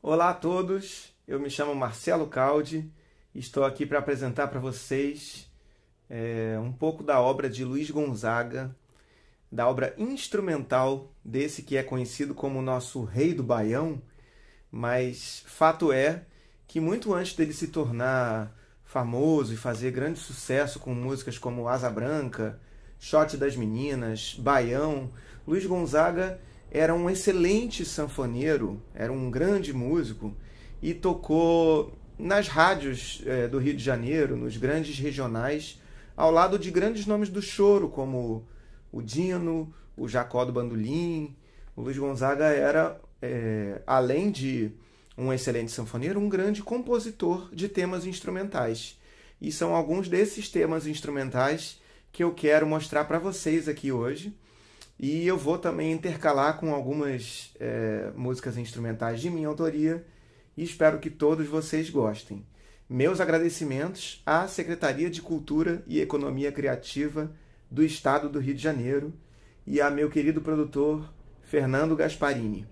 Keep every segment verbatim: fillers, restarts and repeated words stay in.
Olá a todos, eu me chamo Marcelo Caldi e estou aqui para apresentar para vocês é, um pouco da obra de Luiz Gonzaga, da obra instrumental desse que é conhecido como o nosso Rei do Baião, mas fato é que muito antes dele se tornar famoso e fazer grande sucesso com músicas como Asa Branca, Shot das Meninas, Baião, Luiz Gonzaga era um excelente sanfoneiro, era um grande músico e tocou nas rádios é, do Rio de Janeiro, nos grandes regionais, ao lado de grandes nomes do choro, como o Dino, o Jacó do Bandolim. O Luiz Gonzaga era, é, além de um excelente sanfoneiro, um grande compositor de temas instrumentais. E são alguns desses temas instrumentais que eu quero mostrar para vocês aqui hoje. E eu vou também intercalar com algumas é, músicas instrumentais de minha autoria e espero que todos vocês gostem. Meus agradecimentos à Secretaria de Cultura e Economia Criativa do Estado do Rio de Janeiro e a meu querido produtor Fernando Gasparini.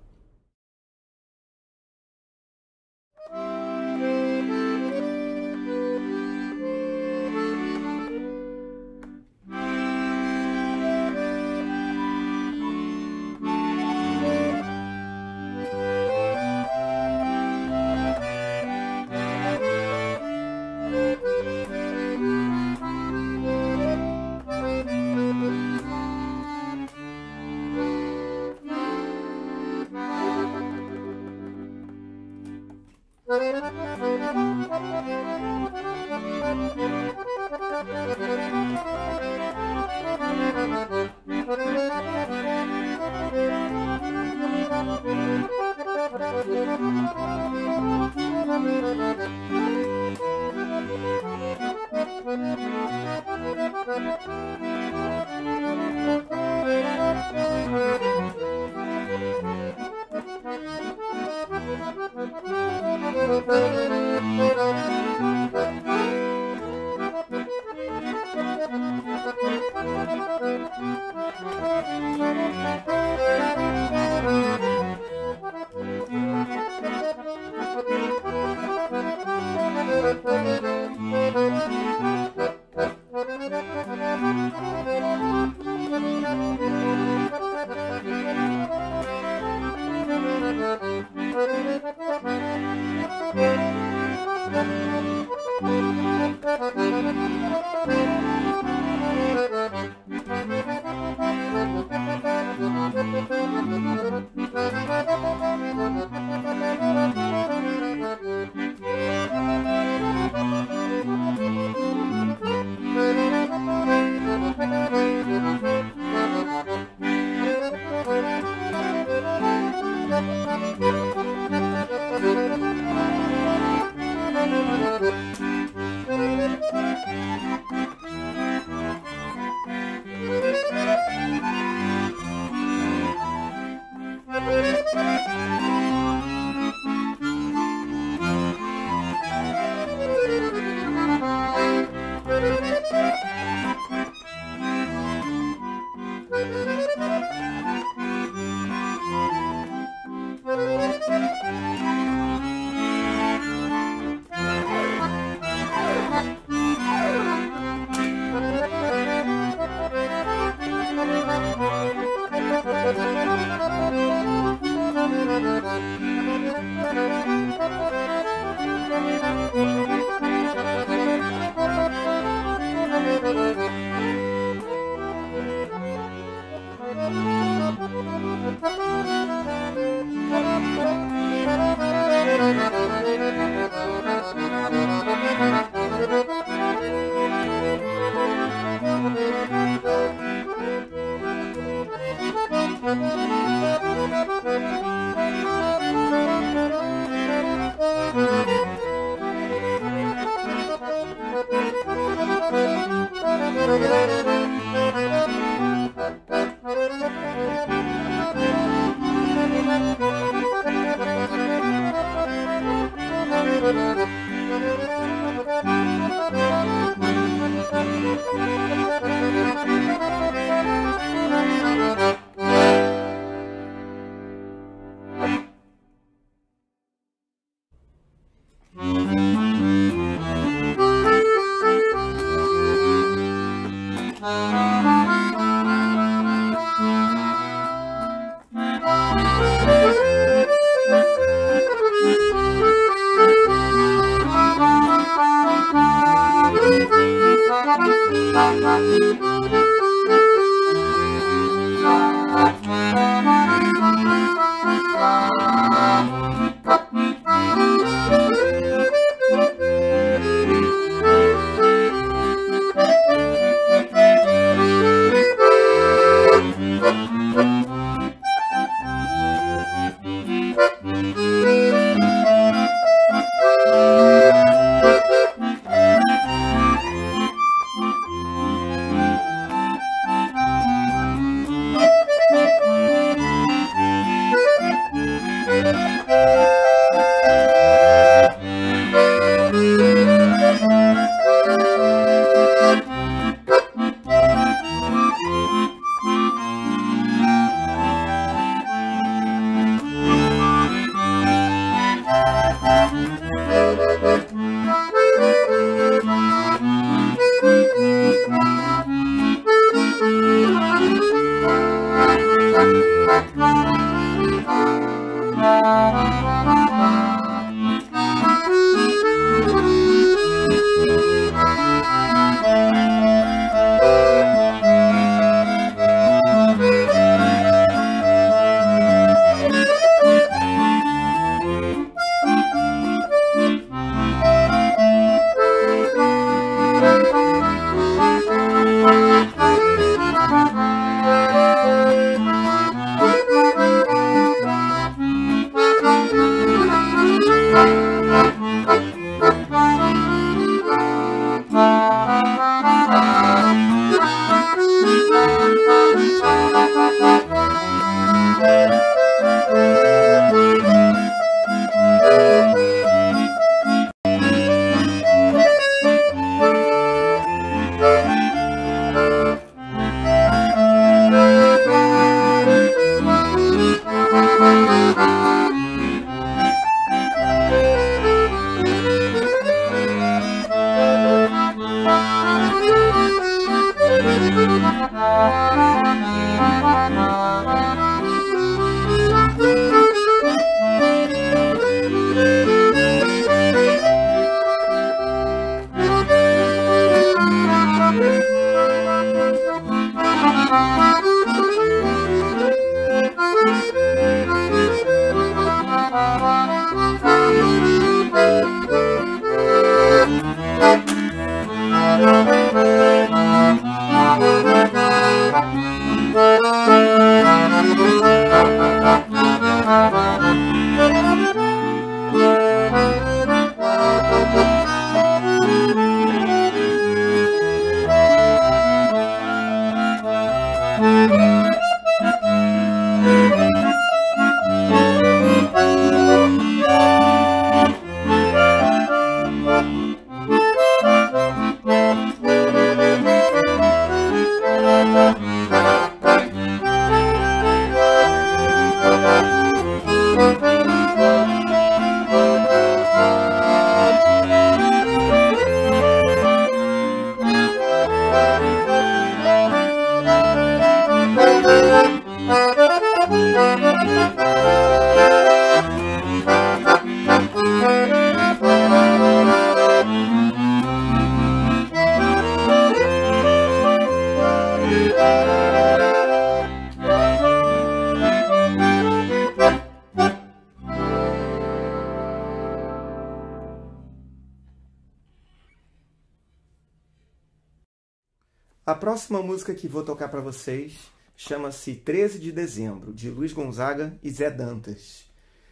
A próxima música que vou tocar para vocês chama-se treze de dezembro, de Luiz Gonzaga e Zé Dantas.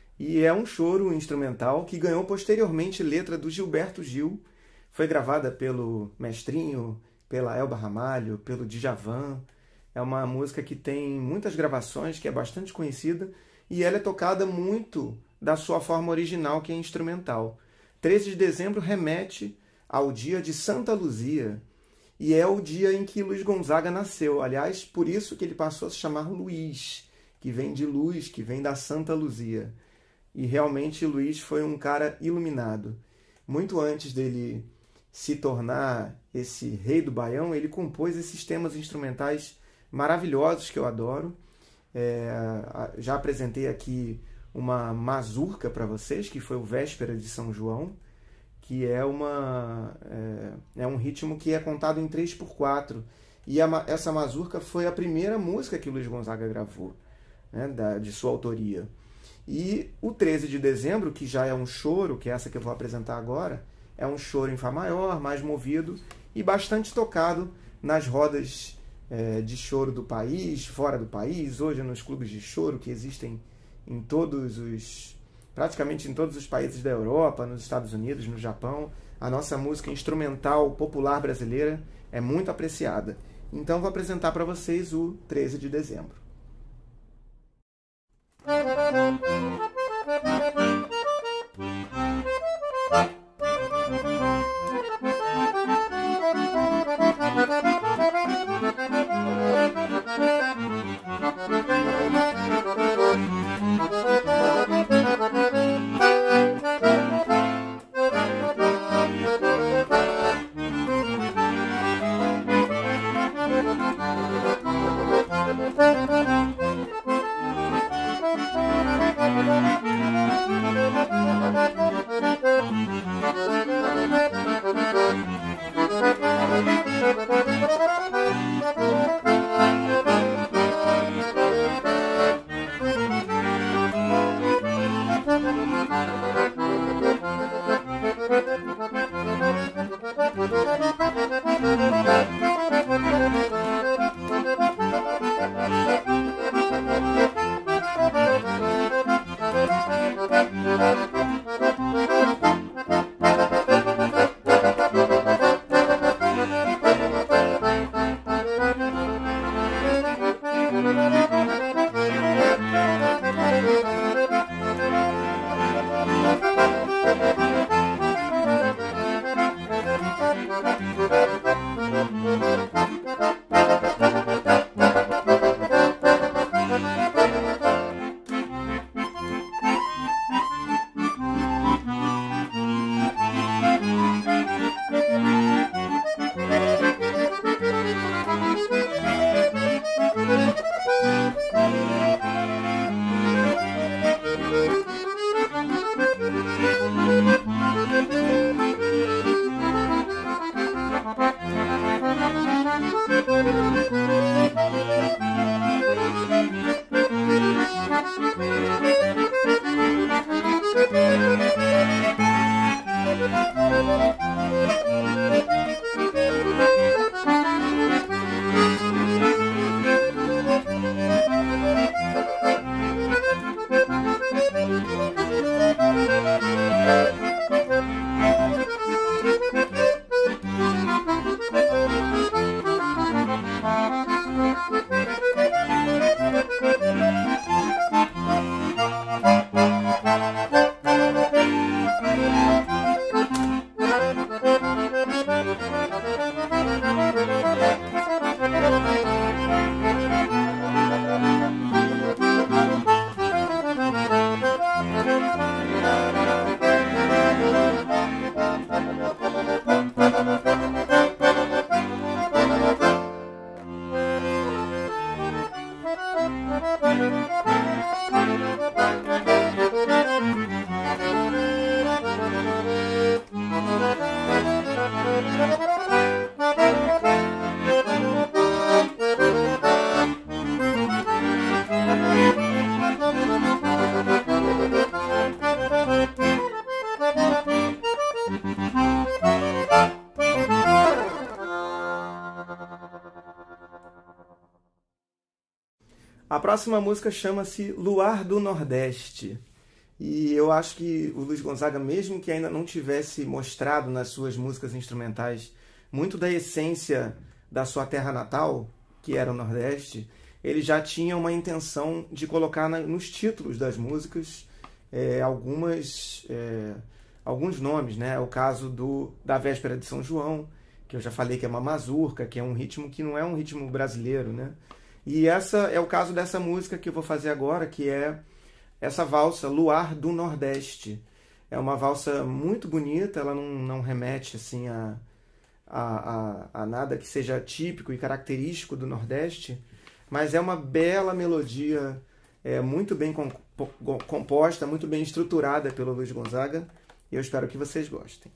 E é um choro instrumental que ganhou posteriormente letra do Gilberto Gil. Foi gravada pelo Mestrinho, pela Elba Ramalho, pelo Djavan. É uma música que tem muitas gravações, que é bastante conhecida, e ela é tocada muito da sua forma original, que é instrumental. treze de dezembro remete ao dia de Santa Luzia, e é o dia em que Luiz Gonzaga nasceu. Aliás, por isso que ele passou a se chamar Luiz, que vem de luz, que vem da Santa Luzia. E realmente Luiz foi um cara iluminado. Muito antes dele se tornar esse rei do baião, ele compôs esses temas instrumentais maravilhosos que eu adoro. É, já apresentei aqui uma mazurca para vocês, que foi o Véspera de São João, que é, uma, é, é um ritmo que é contado em três por quatro. E a, essa mazurca foi a primeira música que o Luiz Gonzaga gravou, né, da, de sua autoria. E o treze de dezembro, que já é um choro, que é essa que eu vou apresentar agora, é um choro em Fá maior, mais movido e bastante tocado nas rodas é, de choro do país, fora do país, hoje nos clubes de choro que existem em todos os, praticamente em todos os países da Europa, nos Estados Unidos, no Japão. A nossa música instrumental popular brasileira é muito apreciada. Então vou apresentar para vocês o treze de dezembro. A próxima música chama-se Luar do Nordeste. E eu acho que o Luiz Gonzaga, mesmo que ainda não tivesse mostrado nas suas músicas instrumentais muito da essência da sua terra natal, que era o Nordeste, ele já tinha uma intenção de colocar na, nos títulos das músicas é, algumas, é, alguns nomes, né? O caso do, da Véspera de São João, que eu já falei que é uma mazurca, que é um ritmo que não é um ritmo brasileiro, né? E essa é o caso dessa música que eu vou fazer agora, que é essa valsa, Luar do Nordeste. É uma valsa muito bonita, ela não, não remete assim a, a, a, a nada que seja típico e característico do Nordeste, mas é uma bela melodia, é, muito bem composta, muito bem estruturada pelo Luiz Gonzaga, e eu espero que vocês gostem.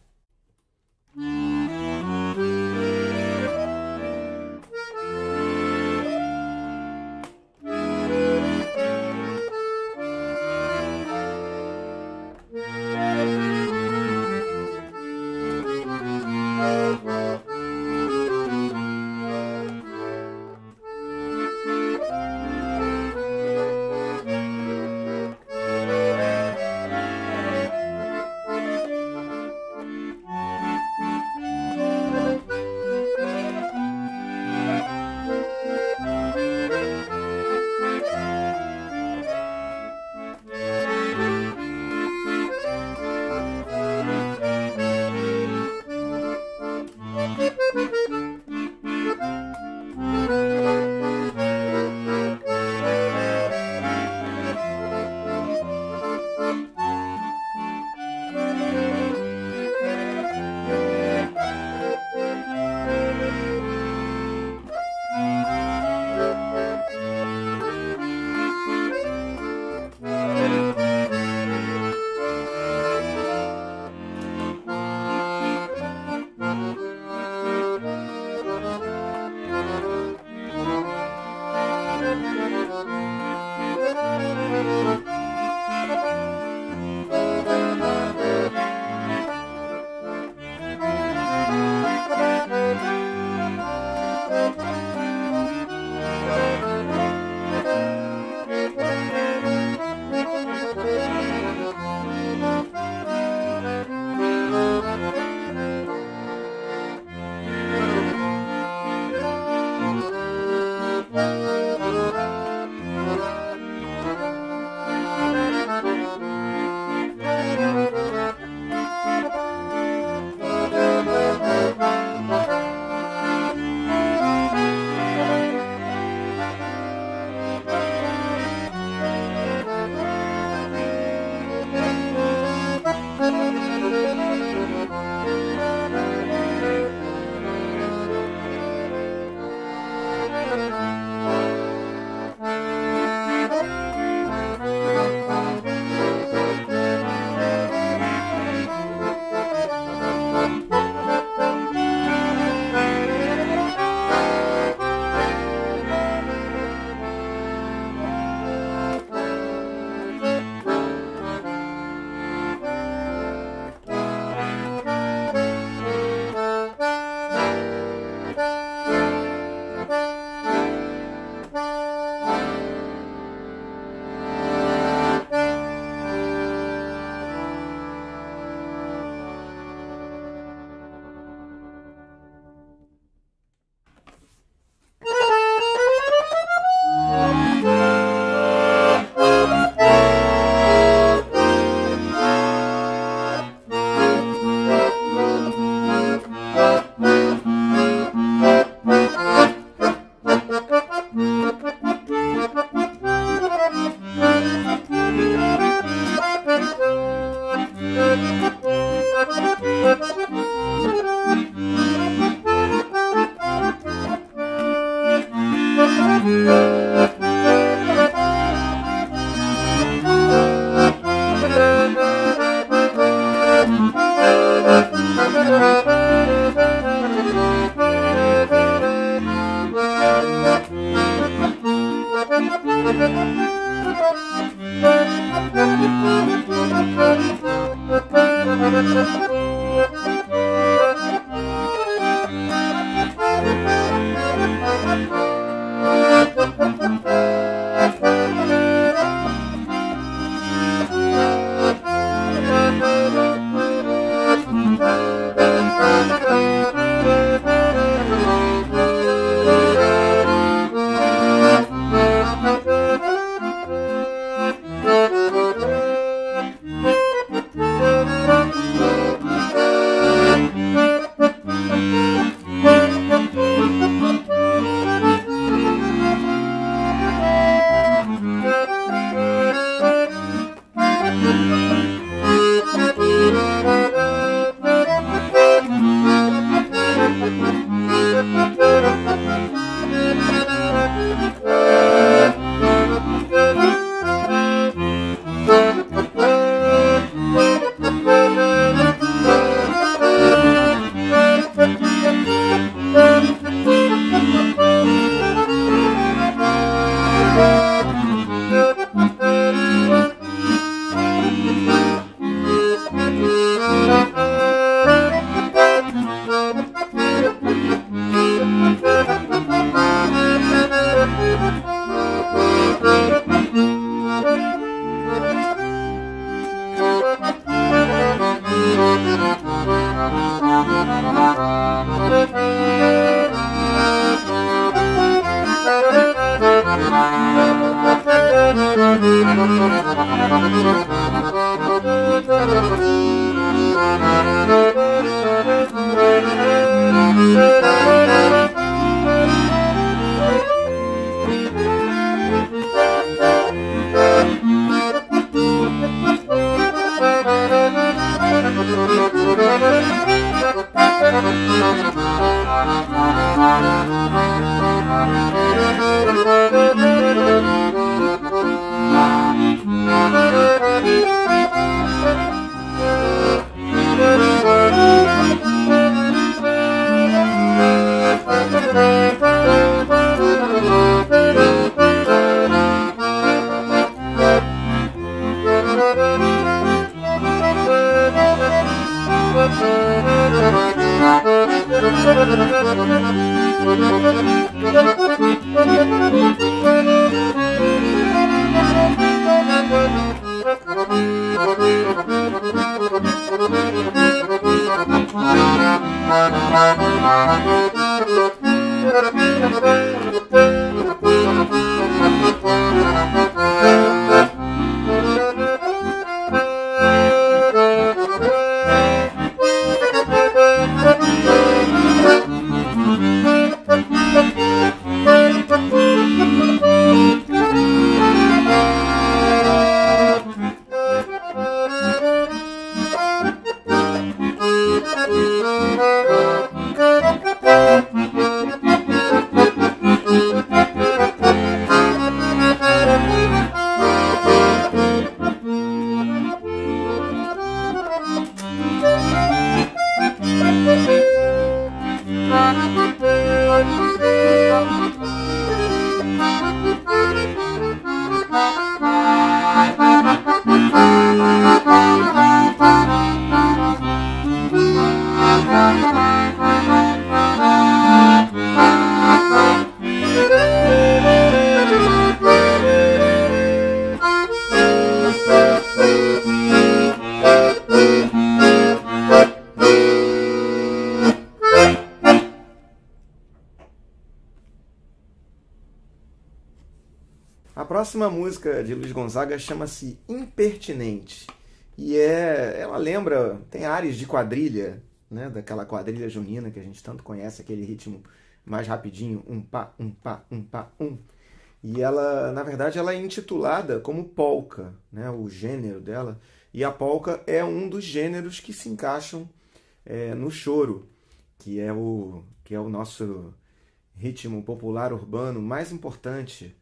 A próxima música de Luiz Gonzaga chama-se Impertinente. E é, ela lembra, tem áreas de quadrilha, né, daquela quadrilha junina que a gente tanto conhece, aquele ritmo mais rapidinho, um pá, um pá, um pá, um. E ela, na verdade, ela é intitulada como polca, né, o gênero dela. E a polca é um dos gêneros que se encaixam é, no choro, que é, o, que é o nosso ritmo popular urbano mais importante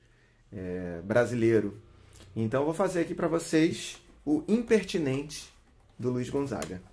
é, brasileiro. Então eu vou fazer aqui para vocês o Impertinente do Luiz Gonzaga.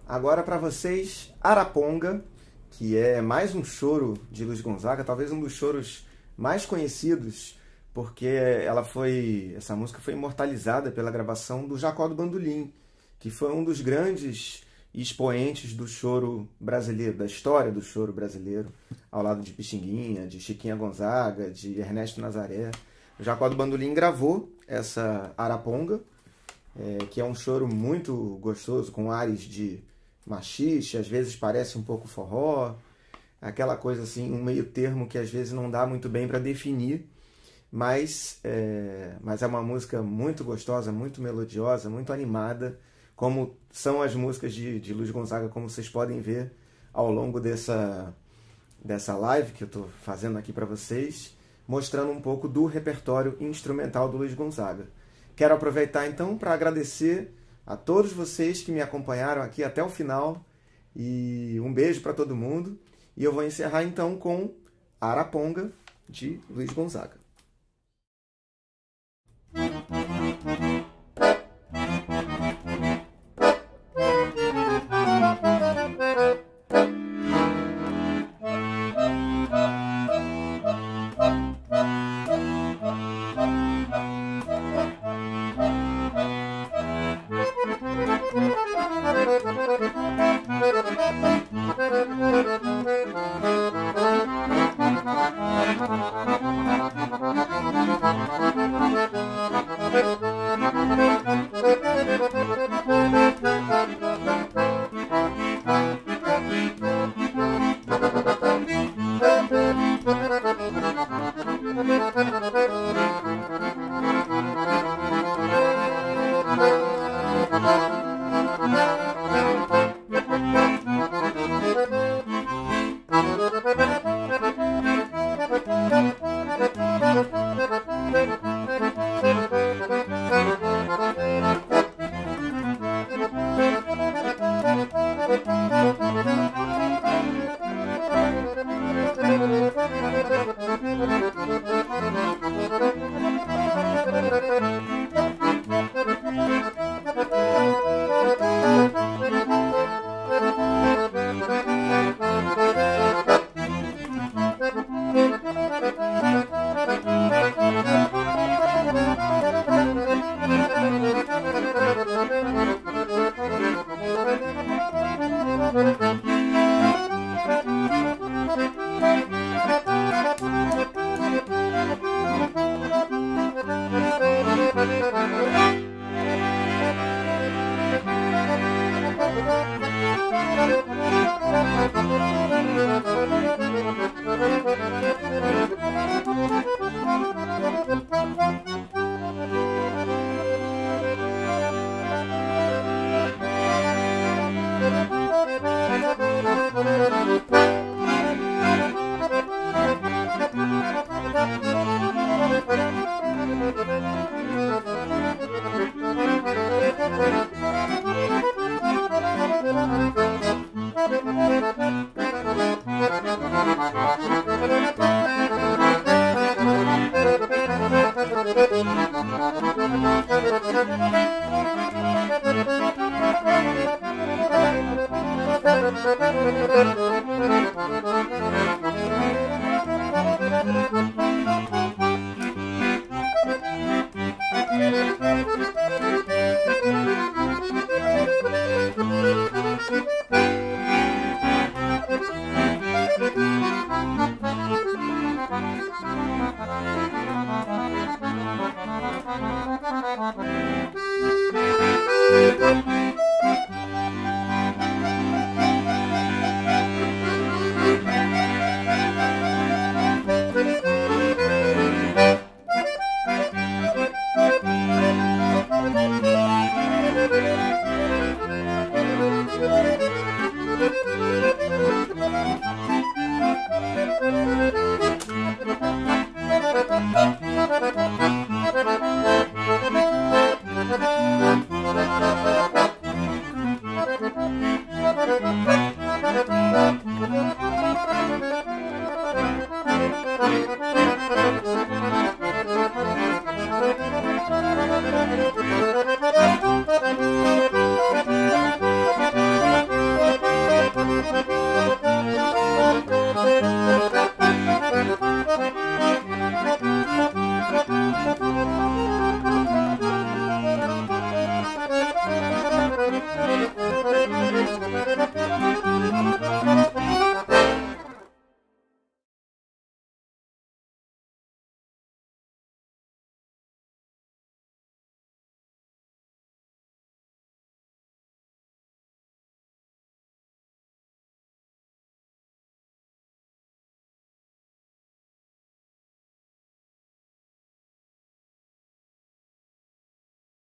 Agora para vocês, Araponga, que é mais um choro de Luiz Gonzaga, talvez um dos choros mais conhecidos, porque ela foi, essa música foi imortalizada pela gravação do Jacó do Bandolim, que foi um dos grandes expoentes do choro brasileiro, da história do choro brasileiro, ao lado de Pixinguinha, de Chiquinha Gonzaga, de Ernesto Nazaré. O Jacó do Bandolim gravou essa Araponga, é, que é um choro muito gostoso, com ares de machixe, às vezes parece um pouco forró, aquela coisa assim, um meio termo que às vezes não dá muito bem para definir, mas é, mas é uma música muito gostosa, muito melodiosa, muito animada, como são as músicas de, de Luiz Gonzaga, como vocês podem ver ao longo dessa, dessa live que eu estou fazendo aqui para vocês, mostrando um pouco do repertório instrumental do Luiz Gonzaga. Quero aproveitar então para agradecer a todos vocês que me acompanharam aqui até o final, e um beijo para todo mundo, e eu vou encerrar então com Araponga, de Luiz Gonzaga. Música